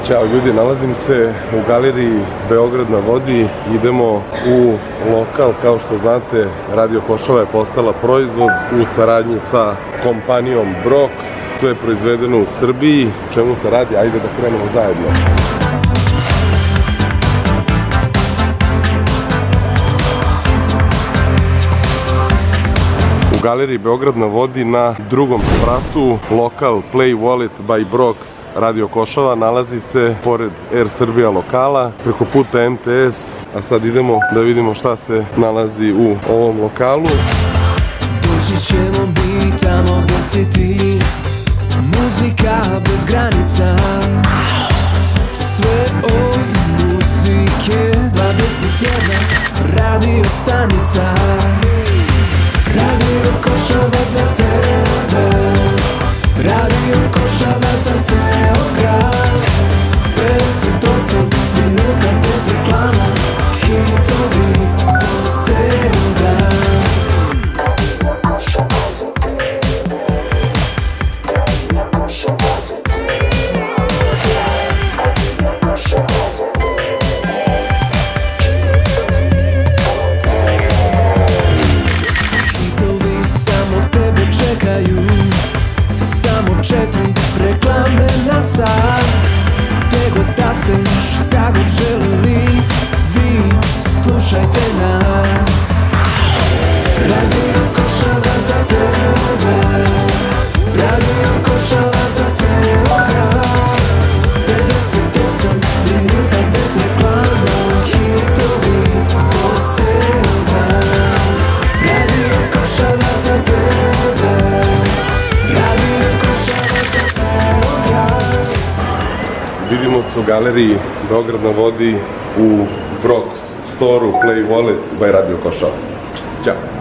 Ćao ljudi, nalazim se u galeriji Beograd na vodi, idemo u lokal, kao što znate Radio Košava je postala proizvod u saradnji sa kompanijom Brox, sve je proizvedeno u Srbiji, o čemu se radi, ajde da krenemo zajedno. U galeriji Beograd na vodi na drugom spratu lokal Play Wallet by Brox Radio Košava nalazi se pored Air Srbija lokala preko puta MTS, a sad idemo da vidimo šta se nalazi u ovom lokalu. Doći ćemo mi tamo gde si ti, muzika bez granica, sve od muzike 21 radio stanica. Radio Košava za tebe, Radio Košava za ceo grad. 58 minuta bez reklama, hitovi po ceo dan. Radio Košava za tebe, Radio Košava za ceo grad. Radio Košava za tebe. Čekaju samo 4 reklame na sat. Gde god da ste, šta god želeli, vi slušajte nas. Radio Košava za tebe, Radio Košava za ceo grad. 58 minuta bez reklama, hitovi po ceo dan. Radio Košava za tebe, Radio Košava za ceo grad. Vidimo se u galeriji Beograd na vodi u Brox storu Play Wallet by Radio Košava. Ćao!